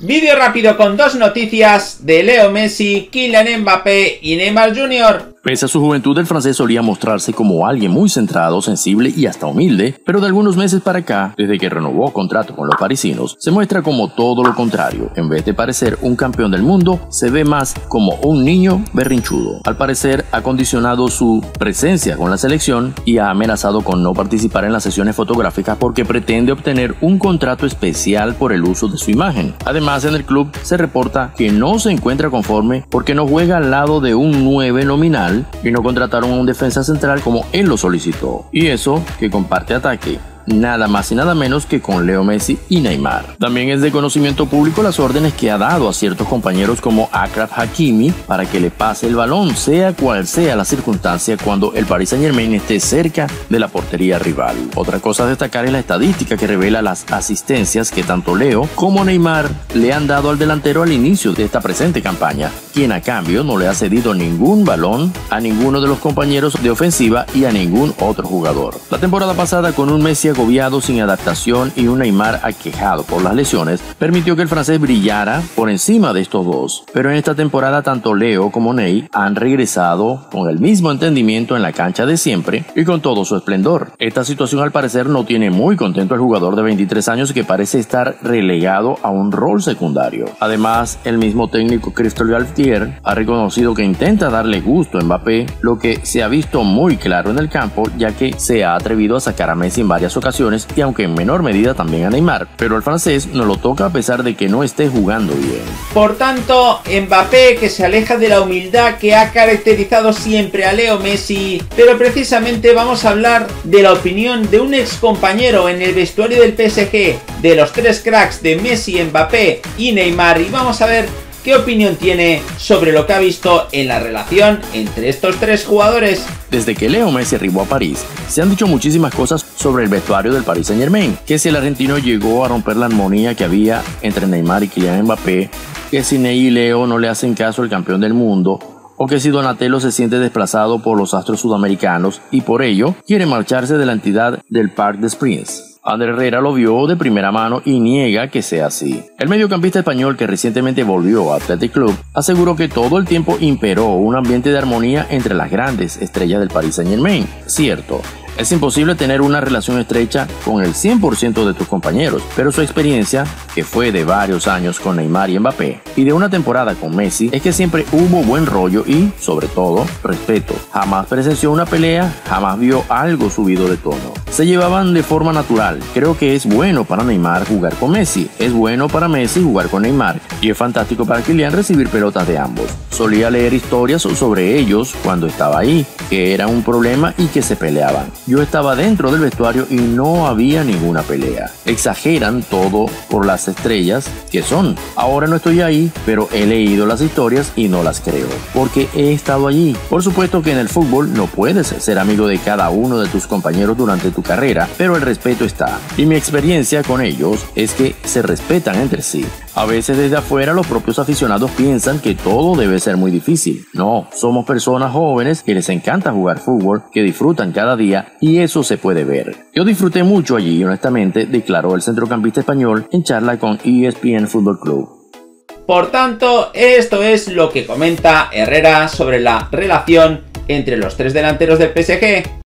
Vídeo rápido con dos noticias de Leo Messi, Kylian Mbappé y Neymar Jr. Pese a su juventud, el francés solía mostrarse como alguien muy centrado, sensible y hasta humilde, pero de algunos meses para acá, desde que renovó contrato con los parisinos, se muestra como todo lo contrario. En vez de parecer un campeón del mundo, se ve más como un niño berrinchudo. Al parecer, ha condicionado su presencia con la selección y ha amenazado con no participar en las sesiones fotográficas porque pretende obtener un contrato especial por el uso de su imagen. Además, en el club se reporta que no se encuentra conforme porque no juega al lado de un 9 nominal y no contrataron a un defensa central como él lo solicitó. Y eso que comparte ataque nada más y nada menos que con Leo Messi y Neymar. También es de conocimiento público las órdenes que ha dado a ciertos compañeros como Achraf Hakimi para que le pase el balón, sea cual sea la circunstancia, cuando el Paris Saint-Germain esté cerca de la portería rival. Otra cosa a destacar es la estadística que revela las asistencias que tanto Leo como Neymar le han dado al delantero al inicio de esta presente campaña, quien a cambio no le ha cedido ningún balón a ninguno de los compañeros de ofensiva y a ningún otro jugador. La temporada pasada, con un Messi agobiado sin adaptación y un Neymar aquejado por las lesiones, permitió que el francés brillara por encima de estos dos. Pero en esta temporada tanto Leo como Ney han regresado con el mismo entendimiento en la cancha de siempre y con todo su esplendor. Esta situación al parecer no tiene muy contento al jugador de 23 años, que parece estar relegado a un rol secundario. Además, el mismo técnico Christophe Galtier ha reconocido que intenta darle gusto a Mbappé, lo que se ha visto muy claro en el campo, ya que se ha atrevido a sacar a Messi en varias ocasiones y aunque en menor medida también a Neymar, pero al francés no lo toca a pesar de que no esté jugando bien. Por tanto, Mbappé, que se aleja de la humildad que ha caracterizado siempre a Leo Messi, pero precisamente vamos a hablar de la opinión de un ex compañero en el vestuario del PSG, de los tres cracks de Messi, Mbappé y Neymar, y vamos a ver qué opinión tiene sobre lo que ha visto en la relación entre estos tres jugadores. Desde que Leo Messi arribó a París, se han dicho muchísimas cosas sobre el vestuario del Paris Saint-Germain, que si el argentino llegó a romper la armonía que había entre Neymar y Kylian Mbappé, que si Ney y Leo no le hacen caso al campeón del mundo, o que si Donatello se siente desplazado por los astros sudamericanos y por ello quiere marcharse de la entidad del Parc des Princes. Ander Herrera lo vio de primera mano y niega que sea así. El mediocampista español, que recientemente volvió a Athletic Club, aseguró que todo el tiempo imperó un ambiente de armonía entre las grandes estrellas del Paris Saint-Germain. Cierto, es imposible tener una relación estrecha con el 100% de tus compañeros, pero su experiencia, que fue de varios años con Neymar y Mbappé, y de una temporada con Messi, es que siempre hubo buen rollo y, sobre todo, respeto. Jamás presenció una pelea, jamás vio algo subido de tono. Se llevaban de forma natural. Creo que es bueno para Neymar jugar con Messi, es bueno para Messi jugar con Neymar, y es fantástico para Kylian recibir pelotas de ambos. Solía leer historias sobre ellos cuando estaba ahí, que era un problema y que se peleaban. Yo estaba dentro del vestuario y no había ninguna pelea. Exageran todo por las estrellas que son. Ahora no estoy ahí, pero he leído las historias y no las creo, porque he estado allí. Por supuesto que en el fútbol no puedes ser amigo de cada uno de tus compañeros durante tu carrera, pero el respeto está. Y mi experiencia con ellos es que se respetan entre sí. A veces desde afuera los propios aficionados piensan que todo debe ser muy difícil. No, somos personas jóvenes que les encanta jugar fútbol, que disfrutan cada día y eso se puede ver. Yo disfruté mucho allí, honestamente, declaró el centrocampista español en charla con ESPN Fútbol Club. Por tanto, esto es lo que comenta Herrera sobre la relación entre los tres delanteros del PSG.